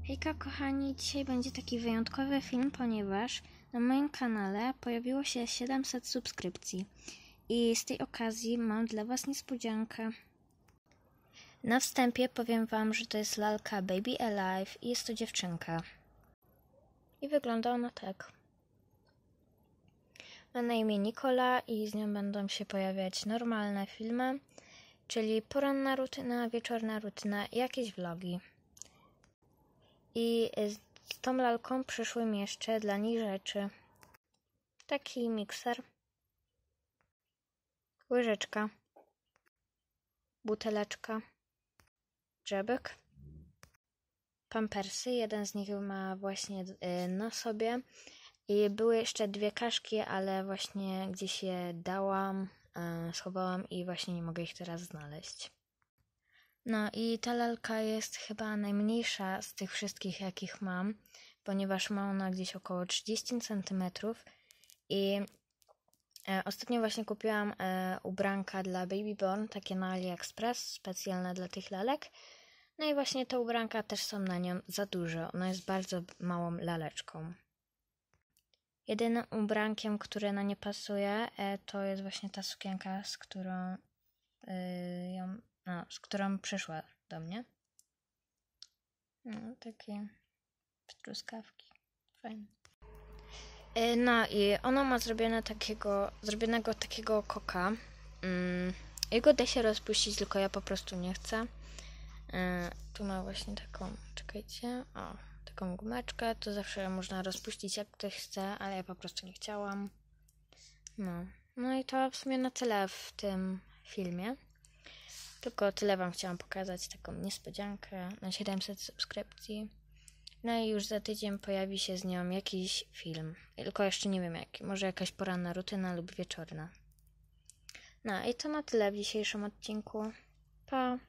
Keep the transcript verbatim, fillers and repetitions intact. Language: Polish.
Hejka kochani, dzisiaj będzie taki wyjątkowy film, ponieważ na moim kanale pojawiło się siedemset subskrypcji i z tej okazji mam dla was niespodziankę. Na wstępie powiem wam, że to jest lalka Baby Alive i jest to dziewczynka. I wygląda ona tak. Ma na imię Nikola i z nią będą się pojawiać normalne filmy, czyli poranna rutyna, wieczorna rutyna i jakieś vlogi. I z tą lalką przyszły mi jeszcze dla niej rzeczy. Taki mikser, łyżeczka, buteleczka, grzebek, pampersy. Jeden z nich ma właśnie na sobie. I były jeszcze dwie kaszki, ale właśnie gdzieś je dałam, schowałam i właśnie nie mogę ich teraz znaleźć. No i ta lalka jest chyba najmniejsza z tych wszystkich, jakich mam, ponieważ ma ona gdzieś około trzydzieści centymetrów i e, ostatnio właśnie kupiłam e, ubranka dla Baby Born, takie na AliExpress, specjalne dla tych lalek. No i właśnie te ubranka też są na nią za duże, ona jest bardzo małą laleczką. Jedynym ubrankiem, które na nie pasuje, e, to jest właśnie ta sukienka, z którą y, ją No, z którą przyszła do mnie. No, takie truskawki. Fajne. No i ona ma zrobione takiego, zrobionego takiego koka. Mm, jego da się rozpuścić, tylko ja po prostu nie chcę. Yy, tu ma właśnie taką, czekajcie, o, taką gumeczkę. To zawsze można rozpuścić, jak ktoś chce, ale ja po prostu nie chciałam. No, no i to w sumie na tyle w tym filmie. Tylko tyle wam chciałam pokazać, taką niespodziankę na siedemset subskrypcji. No i już za tydzień pojawi się z nią jakiś film. Tylko jeszcze nie wiem jaki. Może jakaś poranna rutyna lub wieczorna. No i to na tyle w dzisiejszym odcinku. Pa!